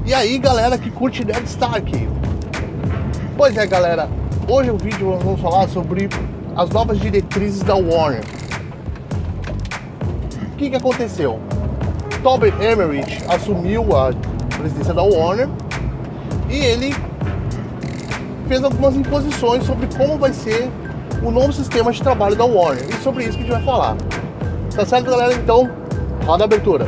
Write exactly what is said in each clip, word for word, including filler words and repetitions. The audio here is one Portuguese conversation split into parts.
E aí, galera que curte Ned Stark. Pois é, galera, hoje no vídeo nós vamos falar sobre as novas diretrizes da Warner. O que que aconteceu? Toby Emmerich assumiu a presidência da Warner e ele fez algumas imposições sobre como vai ser o novo sistema de trabalho da Warner. E sobre isso que a gente vai falar. Tá certo, galera? Então, roda a abertura.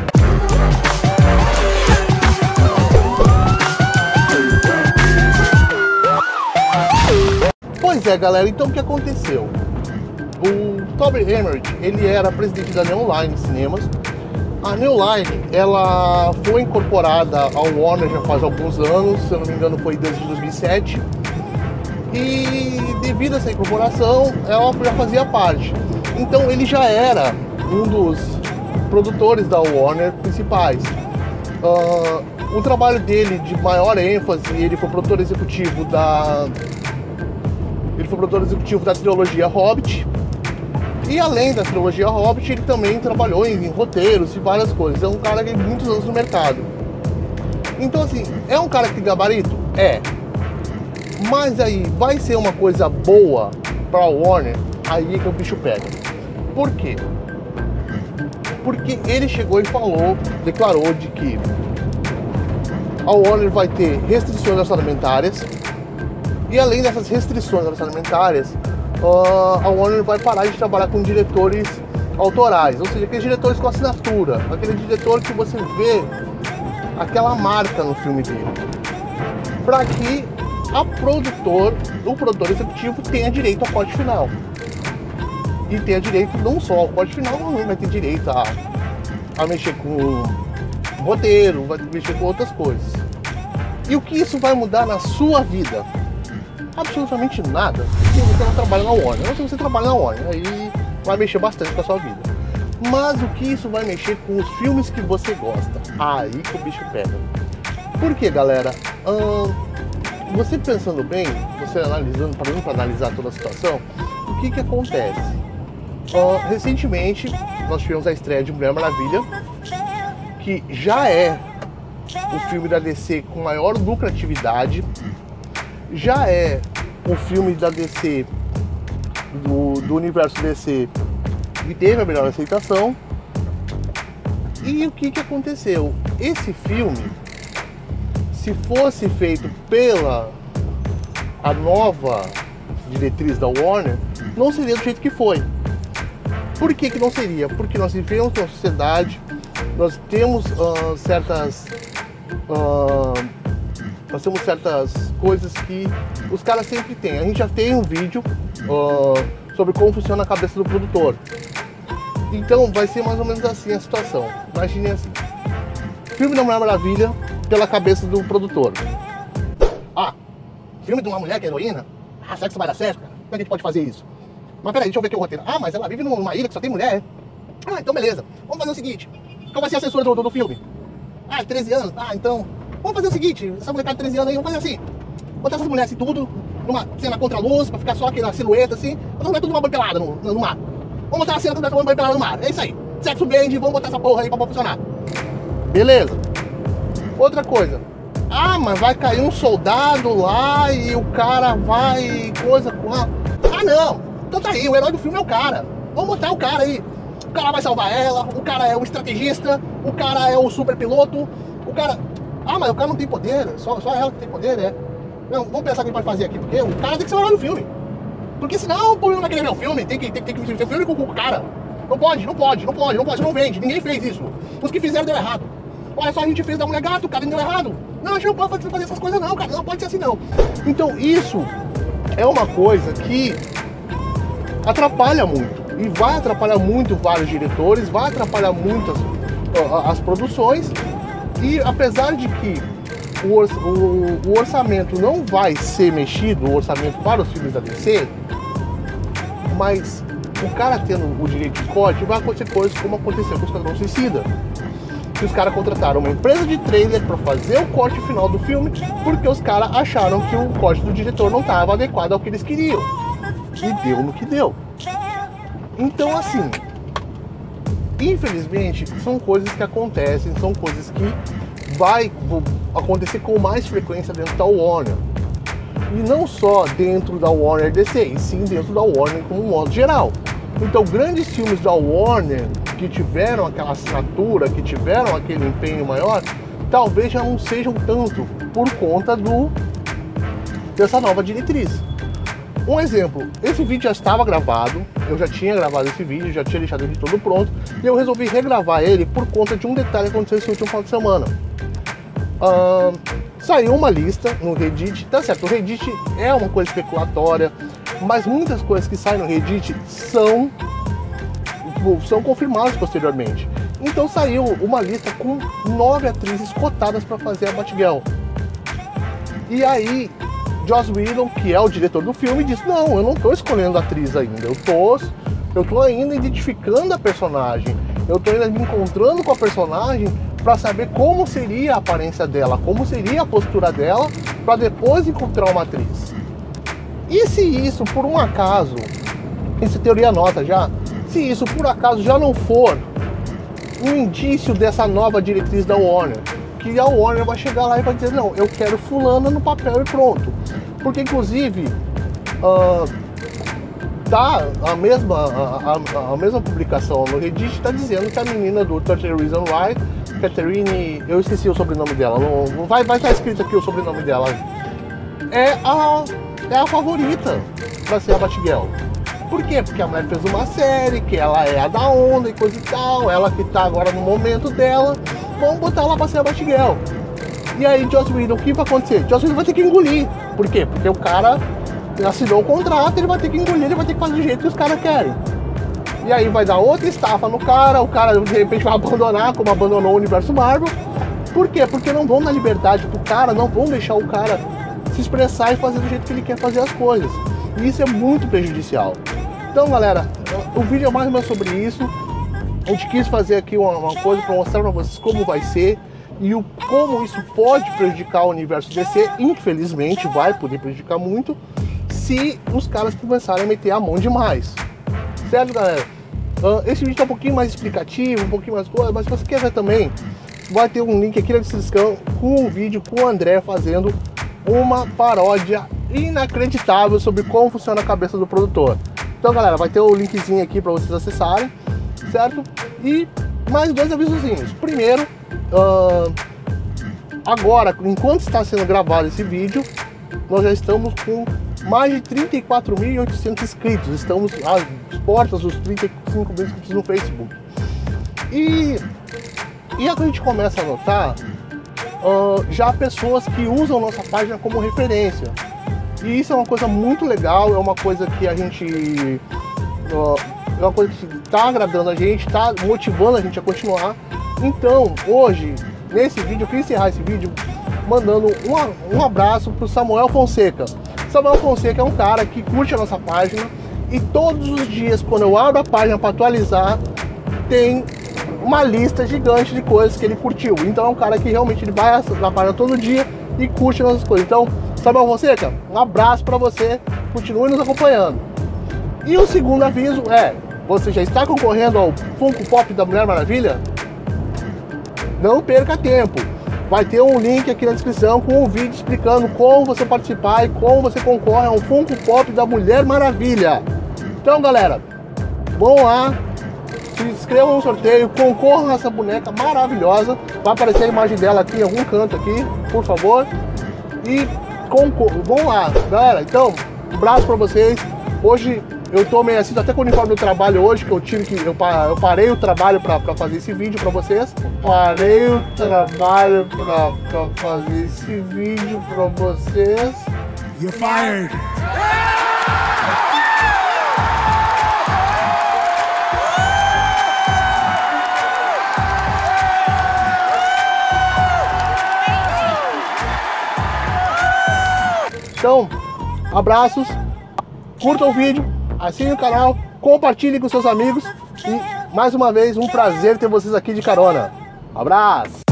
Pois é, galera, então o que aconteceu? O Toby Emmerich, ele era presidente da New Line Cinemas. A New Line, ela foi incorporada ao Warner já faz alguns anos, se eu não me engano foi desde dois mil e sete. E devido a essa incorporação, ela já fazia parte. Então ele já era um dos produtores da Warner principais. Uh, o trabalho dele de maior ênfase, ele foi produtor executivo da... Ele foi produtor executivo da trilogia Hobbit. E além da trilogia Hobbit, ele também trabalhou em, em roteiros e várias coisas. É um cara que tem muitos anos no mercado. Então assim, é um cara que tem gabarito? É. Mas aí, vai ser uma coisa boa pra Warner? Aí é que o bicho pega. Por quê? Porque ele chegou e falou, declarou de que a Warner vai ter restrições orçamentárias. E além dessas restrições orçamentárias, a Warner vai parar de trabalhar com diretores autorais, ou seja, aqueles diretores com assinatura, aquele diretor que você vê aquela marca no filme dele, para que a produtor, o produtor executivo tenha direito ao corte final. E tenha direito não só ao corte final, mas vai ter direito a, a mexer com roteiro, vai mexer com outras coisas. E o que isso vai mudar na sua vida? Absolutamente nada, se você não trabalha na Warner. Ou se você trabalha na Warner, aí vai mexer bastante com a sua vida. Mas o que isso vai mexer com os filmes que você gosta? Aí que o bicho pega. Por quê, galera? Hum, você pensando bem, você analisando, parando para analisar toda a situação, o que que acontece? Hum, recentemente, nós tivemos a estreia de Mulher Maravilha, que já é o filme da D C com maior lucratividade. Já é o filme da D C, do, do universo D C, que teve a melhor aceitação. E o que que aconteceu? Esse filme, se fosse feito pela a nova diretriz da Warner, não seria do jeito que foi. Por que que não seria? Porque nós vivemos uma sociedade, nós temos uh, certas... Uh, Nós temos certas coisas que os caras sempre têm. A gente já tem um vídeo uh, sobre como funciona a cabeça do produtor. Então vai ser mais ou menos assim a situação. Imagine assim. Filme da Mulher Maravilha pela cabeça do produtor. Ah, filme de uma mulher que é heroína? Ah, será que isso vai dar certo, cara? Como é que a gente pode fazer isso? Mas peraí, deixa eu ver aqui o roteiro. Ah, mas ela vive numa ilha que só tem mulher. Ah, então beleza. Vamos fazer o seguinte. Qual vai ser a censura do, do, do filme? Ah, treze anos. Ah, então... Vamos fazer o seguinte, essa molecada de treze anos aí, vamos fazer assim. Botar essas mulheres assim tudo, numa cena contra a luz, pra ficar só aquela silhueta assim. Botar as mulheres tudo numa banho pelada no, no, no mar. Vamos botar a cena toda tomando banho pelada no mar. É isso aí. Sexo vende, vamos botar essa porra aí pra funcionar. Beleza. Outra coisa. Ah, mas vai cair um soldado lá e o cara vai... coisa com a... Ah, não. Então tá aí, o herói do filme é o cara. Vamos botar o cara aí. O cara vai salvar ela, o cara é o estrategista, o cara é o super piloto, o cara... Ah, mas o cara não tem poder, só, só ela que tem poder, né? Não, vamos pensar o que a gente pode fazer aqui, porque o cara tem que ser o herói do filme. Porque senão o público não vai querer ver o filme, tem que, tem, tem que ver o filme com o cara. Não pode, não pode, não pode, não pode, não vende, ninguém fez isso. Os que fizeram deu errado. Olha só, a gente fez da Mulher Gato, o cara deu errado. Não, a gente não pode fazer essas coisas não, cara, não pode ser assim não. Então isso é uma coisa que atrapalha muito. E vai atrapalhar muito vários diretores, vai atrapalhar muito as, as produções. E apesar de que o, or o, o orçamento não vai ser mexido, o orçamento para os filmes da D C, mas o cara tendo o direito de corte, vai acontecer coisas como aconteceu com o Esquadrão Suicida. Que os caras contrataram uma empresa de trailer para fazer o corte final do filme, porque os caras acharam que o corte do diretor não estava adequado ao que eles queriam. E deu no que deu. Então assim... Infelizmente, são coisas que acontecem, são coisas que vai acontecer com mais frequência dentro da Warner. E não só dentro da Warner D C, e sim dentro da Warner como um modo geral. Então, grandes filmes da Warner que tiveram aquela assinatura, que tiveram aquele empenho maior, talvez já não sejam tanto por conta do, dessa nova diretriz. Um exemplo, esse vídeo já estava gravado, eu já tinha gravado esse vídeo, já tinha deixado ele todo pronto, e eu resolvi regravar ele por conta de um detalhe que aconteceu esse último final de semana. Uh, saiu uma lista no Reddit, tá certo, o Reddit é uma coisa especulatória, mas muitas coisas que saem no Reddit são, são confirmadas posteriormente. Então saiu uma lista com nove atrizes cotadas para fazer a Batgirl. E aí, Joss Whedon, que é o diretor do filme, disse: não, eu não estou escolhendo a atriz ainda, eu tô, eu tô ainda identificando a personagem, eu tô ainda me encontrando com a personagem para saber como seria a aparência dela, como seria a postura dela, para depois encontrar uma atriz. E se isso, por um acaso, isso é teoria nota já, se isso por acaso já não for um indício dessa nova diretriz da Warner, que a Warner vai chegar lá e vai dizer: não, eu quero fulana no papel e pronto. Porque inclusive uh, tá a mesma, a, a, a mesma publicação no Reddit está dizendo que a menina do thirty Reasons Why, Catherine, eu esqueci o sobrenome dela, não, não vai, vai estar escrito aqui o sobrenome dela, é a, é a favorita para ser a Batgirl. Por quê? Porque a mulher fez uma série, que ela é a da onda e coisa e tal, ela que tá agora no momento dela, vamos botar ela pra ser a Batgirl. E aí, Joss Whedon, o que vai acontecer? Joss Whedon vai ter que engolir. Por quê? Porque o cara assinou o contrato, ele vai ter que engolir, ele vai ter que fazer do jeito que os caras querem. E aí vai dar outra estafa no cara, o cara de repente vai abandonar, como abandonou o universo Marvel. Por quê? Porque não vão dar liberdade pro cara, não vão deixar o cara se expressar e fazer do jeito que ele quer fazer as coisas. E isso é muito prejudicial. Então, galera, o vídeo é mais ou menos sobre isso. A gente quis fazer aqui uma, uma coisa para mostrar para vocês como vai ser e o, como isso pode prejudicar o universo D C. Infelizmente, vai poder prejudicar muito se os caras começarem a meter a mão demais. Certo, galera? Uh, esse vídeo tá um pouquinho mais explicativo, um pouquinho mais coisa, mas se você quer ver também, vai ter um link aqui na descrição com um vídeo com o André fazendo uma paródia inacreditável sobre como funciona a cabeça do produtor. Então, galera, vai ter o linkzinho aqui para vocês acessarem, certo? E mais dois avisozinhos. Primeiro, uh, agora, enquanto está sendo gravado esse vídeo, nós já estamos com mais de trinta e quatro mil e oitocentos inscritos. Estamos às portas dos trinta e cinco mil inscritos no Facebook. E, e a gente começa a notar uh, já pessoas que usam nossa página como referência. E isso é uma coisa muito legal, é uma coisa que a gente... Uh, é uma coisa que está agradando a gente, está motivando a gente a continuar. Então, hoje, nesse vídeo, eu queria encerrar esse vídeo mandando um, um abraço para o Samuel Fonseca. Samuel Fonseca é um cara que curte a nossa página e todos os dias, quando eu abro a página para atualizar, tem uma lista gigante de coisas que ele curtiu. Então é um cara que realmente ele vai na página todo dia e curte nossas coisas. Então, Samuel Fonseca, um abraço para você, continue nos acompanhando. E o segundo aviso é: você já está concorrendo ao Funko Pop da Mulher Maravilha? Não perca tempo. Vai ter um link aqui na descrição com um vídeo explicando como você participar e como você concorre ao Funko Pop da Mulher Maravilha. Então, galera, vão lá, se inscrevam no sorteio, concorram a essa boneca maravilhosa. Vai aparecer a imagem dela aqui em algum canto aqui, por favor. E vão lá, galera. Então, um abraço pra vocês. Hoje eu tô meio assim, até com o uniforme do trabalho hoje, que eu tive que. Eu, eu parei o trabalho pra, pra fazer esse vídeo pra vocês. Parei o trabalho pra, pra fazer esse vídeo pra vocês. You're fired! Então, abraços, curtam o vídeo, assinem o canal, compartilhem com seus amigos e, mais uma vez, um prazer ter vocês aqui de carona. Abraço!